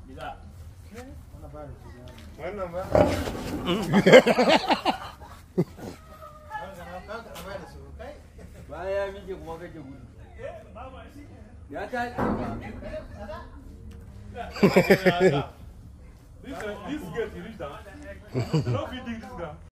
Wannan ba. Baya mike kuma kake gudu. Ya ta This gate, you reach down. You don't feed this guy.